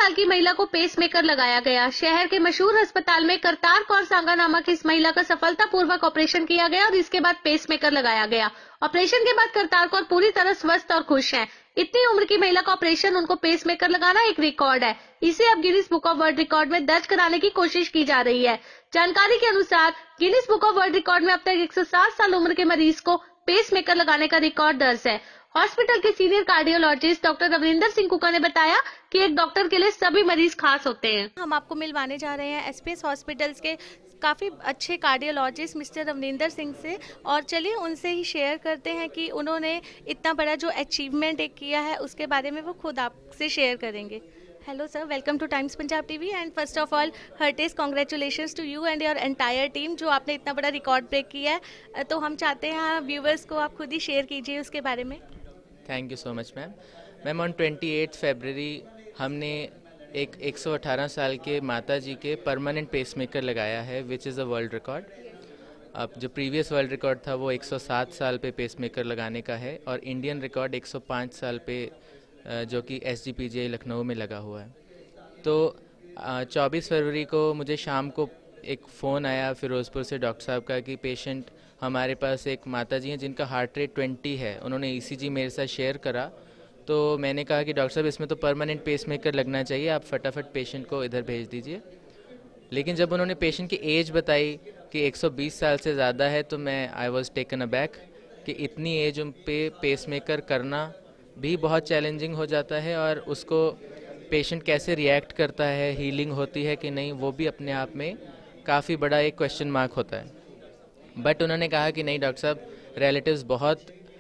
साल की महिला को पेसमेकर लगाया गया। शहर के मशहूर अस्पताल में करतार कौर सांगा नामक इस महिला का सफलतापूर्वक ऑपरेशन किया गया और इसके बाद पेसमेकर लगाया गया। ऑपरेशन के बाद करतार कौर पूरी तरह स्वस्थ और खुश हैं। इतनी उम्र की महिला का ऑपरेशन, उनको पेसमेकर लगाना एक रिकॉर्ड है। इसे अब Guinness Book of World Record में दर्ज कराने की कोशिश की जा रही है। जानकारी के अनुसार Guinness Book of World Record में अब तक 107 साल उम्र के मरीज को पेसमेकर लगाने का रिकॉर्ड दर्ज है। हॉस्पिटल के senior cardiologist doctor Ravinder Singh Kuka ने बताया कि एक डॉक्टर के लिए सभी मरीज खास होते हैं। हम आपको मिलवाने जा रहे हैं एसपीएस हॉस्पिटल्स के काफ़ी अच्छे कार्डियोलॉजिस्ट मिस्टर रविंदर सिंह से, और चलिए उनसे ही शेयर करते हैं कि उन्होंने इतना बड़ा जो अचीवमेंट एक किया है उसके बारे में वो खुद आपसे शेयर करेंगे। Hello sir, welcome to Times Punjab TV and first of all heartiest congratulations to you and your entire team जो आपने इतना बड़ा रिकॉर्ड ब्रेक किया है। तो हम चाहते हैं व्यूवर्स को आप खुद ही शेयर कीजिए उसके बारे में। Thank you so much ma'am on 28 फरवरी हमने एक 118 साल के माता जी के परमानेंट पेसमेकर लगाया है, which is a world record. अब जो प्रीवियस वर्ल्ड रिकॉर्ड था वो 107 साल पे पेसमेकर लगाने का है और इंडियन रिकॉर्ड 105 साल पे जो कि SGPGI लखनऊ में लगा हुआ है। तो 24 फरवरी को मुझे शाम को एक फ़ोन आया फिरोज़पुर से डॉक्टर साहब का कि पेशेंट हमारे पास एक माता जी हैं जिनका हार्ट रेट 20 है। उन्होंने ECG मेरे साथ शेयर करा, तो मैंने कहा कि डॉक्टर साहब इसमें तो परमानेंट पेसमेकर लगना चाहिए, आप फटाफट पेशेंट को इधर भेज दीजिए। लेकिन जब उन्होंने पेशेंट की एज बताई कि 120 साल से ज़्यादा है तो मैं आई वॉज टेकन अबैक कि इतनी एज पे पेसमेकर करना भी बहुत चैलेंजिंग हो जाता है और उसको पेशेंट कैसे रिएक्ट करता है, हीलिंग होती है कि नहीं, वो भी अपने आप में काफ़ी बड़ा एक क्वेश्चन मार्क होता है। बट उन्होंने कहा कि नहीं डॉक्टर साहब, रिलेटिव्स बहुत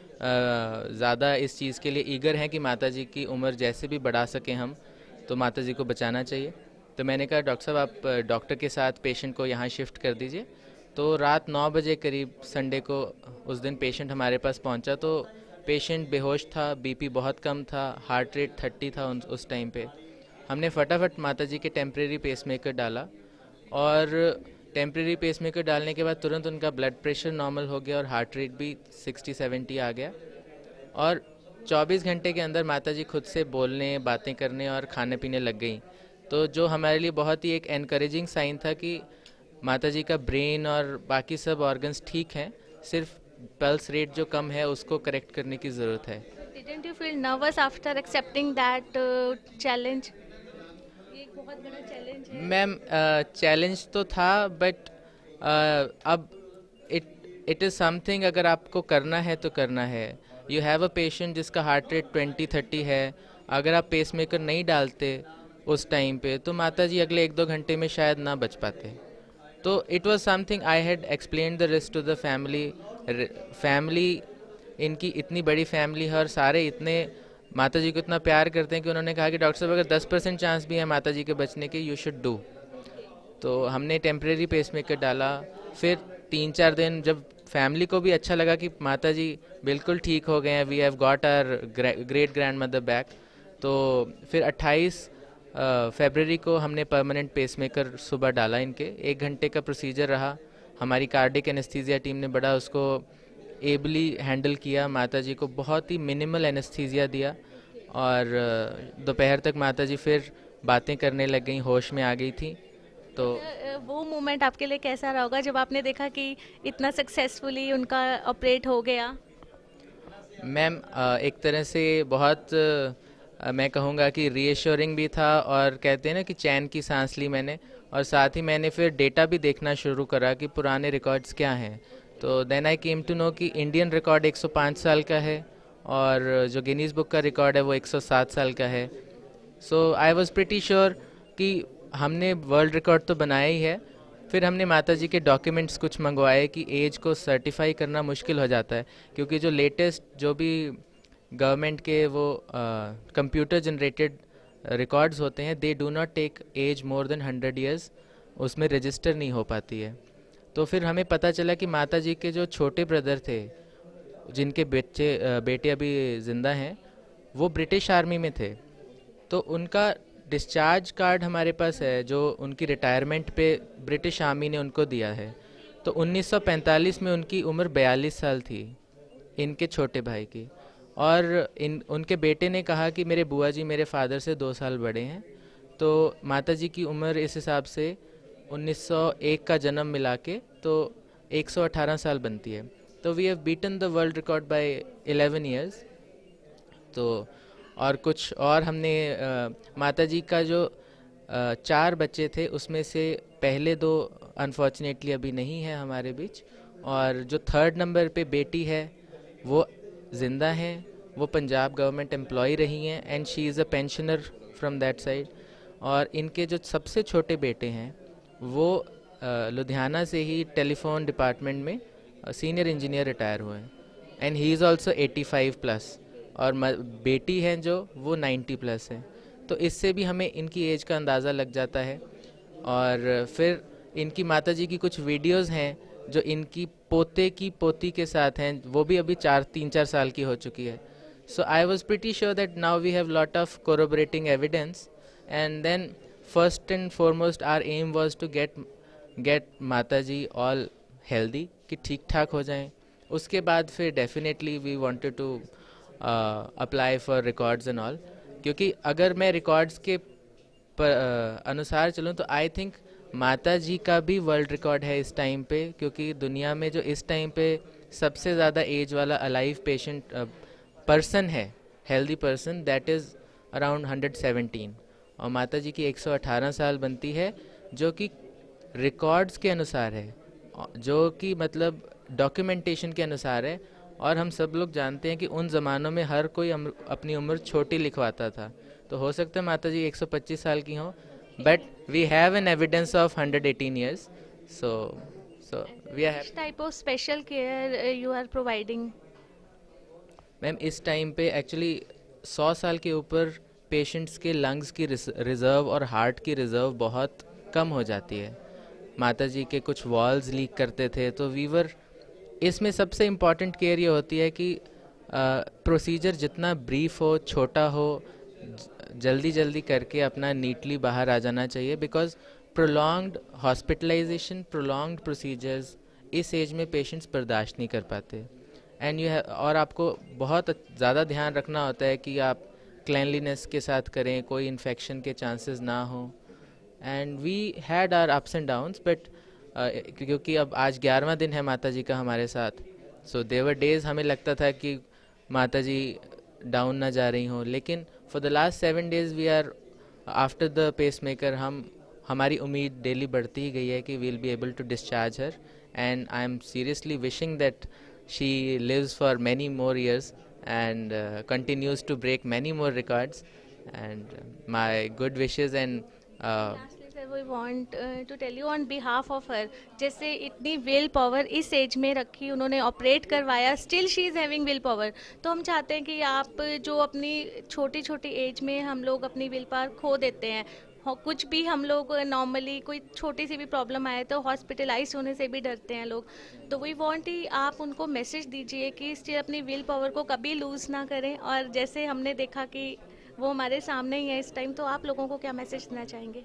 ज़्यादा इस चीज़ के लिए ईगर हैं कि माता जी की उम्र जैसे भी बढ़ा सकें हम, तो माता जी को बचाना चाहिए। तो मैंने कहा डॉक्टर साहब आप डॉक्टर के साथ पेशेंट को यहाँ शिफ्ट कर दीजिए। तो रात 9 बजे करीब संडे को उस दिन पेशेंट हमारे पास पहुँचा तो पेशेंट बेहोश था, BP बहुत कम था, हार्ट रेट 30 था उस टाइम पे। हमने फटाफट माता जी के टेम्प्रेरी पेसमेकर डाला और टेम्प्रेरी पेसमेकर डालने के बाद तुरंत उनका ब्लड प्रेशर नॉर्मल हो गया और हार्ट रेट भी 60-70 आ गया और 24 घंटे के अंदर माता जी खुद से बोलने, बातें करने और खाने पीने लग गई। तो जो हमारे लिए बहुत ही एक एनकरेजिंग साइन था कि माता जी का ब्रेन और बाकी सब ऑर्गन्स ठीक हैं, सिर्फ पल्स रेट जो कम है उसको करेक्ट करने की ज़रूरत है। Didn't you feel nervous after accepting that challenge? ये एक बहुत बड़ा चैलेंज है। मैम चैलेंज तो था बट अब इट इज़ समथिंग, अगर आपको करना है तो करना है। यू हैव अ पेशेंट जिसका हार्ट रेट 20-30 है, अगर आप पेसमेकर नहीं डालते उस टाइम पे तो माता जी अगले 1-2 घंटे में शायद ना बच पाते। तो it was something I had explain the risk to the family. इनकी इतनी बड़ी फैमिली है और सारे इतने माता जी को इतना प्यार करते हैं कि उन्होंने कहा कि डॉक्टर साहब अगर 10% चांस भी है माता जी के बचने के, यू शुड डू। तो हमने टेम्प्रेरी पेसमेकर डाला। फिर 3-4 दिन जब फैमिली को भी अच्छा लगा कि माता जी बिल्कुल ठीक हो गए हैं, we have got our great grand mother back, तो फिर 28 फरवरी को हमने परमानेंट पेसमेकर सुबह डाला इनके। 1 घंटे का प्रोसीजर रहा। हमारी कार्डिक एनेस्थीसिया टीम ने बड़ा उसको एबली हैंडल किया। माता जी को बहुत ही मिनिमल एनेस्थीसिया दिया और दोपहर तक माता जी फिर बातें करने लग गई, होश में आ गई थी। तो वो मोमेंट आपके लिए कैसा रहा होगा जब आपने देखा कि इतना सक्सेसफुली उनका ऑपरेट हो गया? मैम एक तरह से बहुत मैं कहूँगा कि रीएश्योरिंग भी था और कहते हैं ना कि चैन की सांस ली मैंने, और साथ ही मैंने फिर डेटा भी देखना शुरू करा कि पुराने रिकॉर्ड्स क्या हैं। तो then I came to know कि इंडियन रिकॉर्ड 105 साल का है और जो गिनीज बुक का रिकॉर्ड है वो 107 साल का है। So I was pretty sure कि हमने वर्ल्ड रिकॉर्ड तो बनाया ही है। फिर हमने माता जी के डॉक्यूमेंट्स कुछ मंगवाए कि एज को सर्टिफाई करना मुश्किल हो जाता है, क्योंकि जो लेटेस्ट जो भी गवर्नमेंट के वो कंप्यूटर जनरेटेड रिकॉर्ड्स होते हैं, they do not take age more than 100 years, उसमें रजिस्टर नहीं हो पाती है। तो फिर हमें पता चला कि माता जी के जो छोटे ब्रदर थे, जिनके बेटे अभी ज़िंदा हैं, वो ब्रिटिश आर्मी में थे। तो उनका डिस्चार्ज कार्ड हमारे पास है जो उनकी रिटायरमेंट पे ब्रिटिश आर्मी ने उनको दिया है। तो 1945 में उनकी उम्र 42 साल थी, इनके छोटे भाई की। और उनके बेटे ने कहा कि मेरे बुआ जी मेरे फादर से 2 साल बड़े हैं, तो माता जी की उम्र इस हिसाब से 1901 का जन्म मिला के तो 118 साल बनती है। तो we have beaten the world record by 11 years. तो और कुछ और हमने माता जी का जो 4 बच्चे थे उसमें से पहले 2 अनफॉर्चुनेटली अभी नहीं है हमारे बीच, और जो 3rd नंबर पे बेटी है वो ज़िंदा हैं, वो पंजाब गवर्नमेंट एम्प्लॉय रही हैं and she is a pensioner from that side. और इनके जो सबसे छोटे बेटे हैं वो लुधियाना से ही टेलीफोन डिपार्टमेंट में सीनियर इंजीनियर रिटायर हुए हैं and he is also 85 plus, और बेटी हैं जो वो 90 प्लस है। तो इससे भी हमें इनकी एज का अंदाज़ा लग जाता है। और फिर इनकी माता जी की कुछ वीडियोस हैं जो इनकी पोते की पोती के साथ हैं, वो भी अभी 3-4 साल की हो चुकी है। So I was pretty sure that now we have lot of corroborating evidence, and then first and foremost our aim was to get Mata ji all healthy, कि ठीक ठाक हो जाएं। उसके बाद फिर definitely we wanted to apply for records and all, क्योंकि अगर मैं रिकॉर्ड्स के अनुसार चलूँ तो आई थिंक माता जी का भी वर्ल्ड रिकॉर्ड है इस टाइम पे, क्योंकि दुनिया में जो इस टाइम पे सबसे ज़्यादा एज वाला अलाइव पेशेंट पर्सन है, healthy person, that is around 117, और माता जी की 118 साल बनती है, जो कि रिकॉर्ड्स के अनुसार है, जो कि मतलब डॉक्यूमेंटेशन के अनुसार है। और हम सब लोग जानते हैं कि उन ज़मानों में हर कोई अपनी उम्र छोटी लिखवाता था, तो हो सकता है माता जी 125 साल की हों, but we have an evidence of 118 years. So we are Which type of special care you are providing? Ma'am इस टाइम पे एक्चुअली 100 साल के ऊपर पेशेंट्स के लंग्स की रिज़र्व और हार्ट की रिज़र्व बहुत कम हो जाती है। माता जी के कुछ वॉल्स लीक करते थे, तो वीवर इसमें सबसे इम्पॉर्टेंट केयर ये होती है कि प्रोसीजर जितना ब्रीफ हो, छोटा हो, जल्दी करके अपना नीटली बाहर आ जाना चाहिए, because prolonged hospitalisation, prolonged procedures इस एज में पेशेंट्स बर्दाश्त नहीं कर पाते। एंड और आपको बहुत ज़्यादा ध्यान रखना होता है कि आप क्लैनलीनेस के साथ करें, कोई इन्फेक्शन के चांसेस ना हो। And we had our ups and downs, but क्योंकि अब आज 11वां दिन है माता जी का हमारे साथ, सो देवर डेज हमें लगता था कि माता जी डाउन ना जा रही हों, लेकिन for the last 7 days we are after the pacemaker, हमारी उम्मीद डेली बढ़ती ही गई है कि we will be able to discharge her, and I am seriously wishing that she lives for many more years and continues to break many more records, and my good wishes and Lastly, sir, we want to tell you on behalf of her, जैसे इतनी will power इस age में रखी, उन्होंने operate करवाया, still she is having will power. तो हम चाहते हैं कि आप जो अपनी छोटी छोटी एज में हम लोग अपनी विल पावर खो देते हैं, कुछ भी हम लोग नॉर्मली कोई छोटी सी भी प्रॉब्लम आए तो हॉस्पिटलाइज होने से भी डरते हैं लोग। तो वी वांट ही आप उनको मैसेज दीजिए कि स्टिल अपनी विल पावर को कभी लूज़ ना करें, और जैसे हमने देखा कि वो हमारे सामने ही है इस टाइम, तो आप लोगों को क्या मैसेज देना चाहेंगे?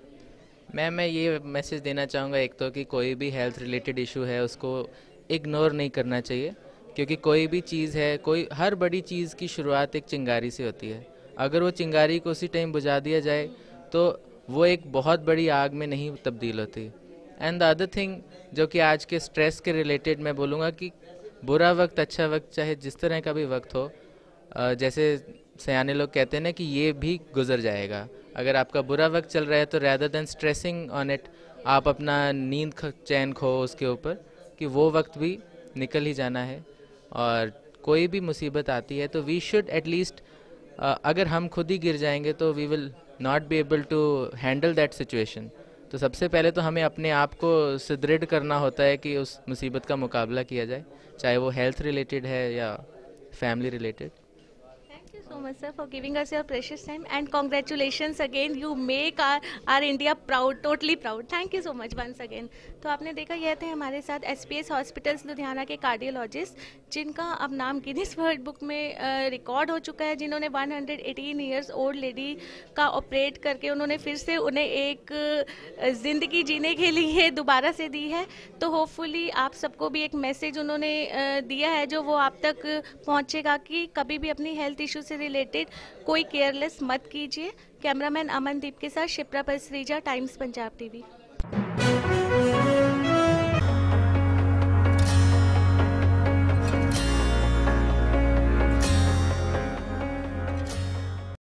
मैं ये मैसेज देना चाहूँगा, एक तो कि कोई भी हेल्थ रिलेटेड इशू है उसको इग्नोर नहीं करना चाहिए, क्योंकि कोई भी चीज़ है, हर बड़ी चीज़ की शुरुआत एक चिंगारी से होती है। अगर वो चिंगारी को उसी टाइम बुझा दिया जाए तो वो एक बहुत बड़ी आग में नहीं तब्दील होती। एंड द अदर थिंग जो कि आज के स्ट्रेस के रिलेटेड मैं बोलूँगा कि बुरा वक्त, अच्छा वक्त, चाहे जिस तरह का भी वक्त हो, जैसे सयाने लोग कहते हैं ना कि ये भी गुजर जाएगा। अगर आपका बुरा वक्त चल रहा है तो rather than stressing on it, आप अपना नींद चैन खो उसके ऊपर, कि वो वक्त भी निकल ही जाना है। और कोई भी मुसीबत आती है तो वी शुड एटलीस्ट, अगर हम खुद ही गिर जाएंगे तो we will not be able to handle that situation. तो सबसे पहले तो हमें अपने आप को सुदृढ़ करना होता है कि उस मुसीबत का मुकाबला किया जाए, चाहे वो हेल्थ रिलेटेड है या family related. Thank you so much, sir, for giving us your precious time, and congratulations again. You make our India proud, totally proud. Thank you so much once again. तो आपने देखा, यह थे हमारे साथ SPS hospitals Ludhiana के cardiologist, जिनका अब नाम गिनीज वर्ल्ड बुक में रिकॉर्ड हो चुका है, जिन्होंने 118 ईयर्स ओल्ड लेडी का ऑपरेट करके उन्होंने फिर से उन्हें एक ज़िंदगी जीने के लिए दोबारा से दी है। तो होपफुली आप सबको भी एक मैसेज उन्होंने दिया है जो वो आप तक पहुँचेगा, कि कभी भी अपनी हेल्थ इशू से रिलेटेड कोई केयरलेस मत कीजिए। कैमरामैन अमनदीप के साथ शिप्रा परसरीजा, टाइम्स पंजाब टीवी।